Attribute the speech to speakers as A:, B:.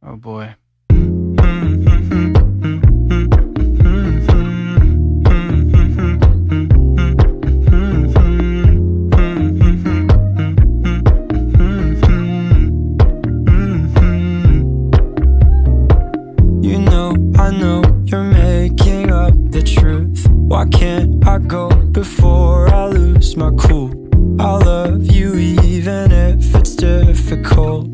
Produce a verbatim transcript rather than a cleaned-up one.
A: Oh boy.
B: You know, I know you're making up the truth. Why can't I go before I lose my cool? I love you even if it's difficult.